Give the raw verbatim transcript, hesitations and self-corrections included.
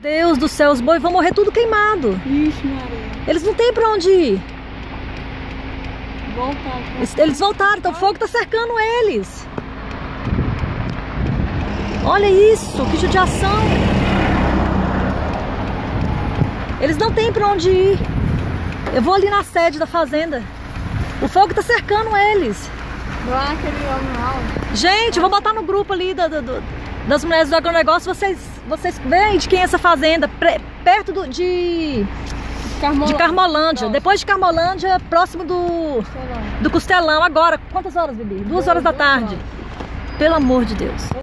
Deus do céu, os bois vão morrer tudo queimado. Ixi, Maria. Eles não têm pra onde ir. Voltaram. Eles, eles voltaram, então o fogo tá cercando eles. Olha isso, que judiação. Eles não têm pra onde ir. Eu vou ali na sede da fazenda. O fogo tá cercando eles. Lá aquele homem lá. Gente, eu vou botar no grupo ali do, do, do, das mulheres do agronegócio. Vocês, vocês veem de quem é essa fazenda. Pre, perto do, de, Carmolândia. de Carmolândia. Próximo. Depois de Carmolândia, próximo do, do Costelão. Agora, quantas horas, Bibi? Duas horas da tarde. Pelo amor de Deus.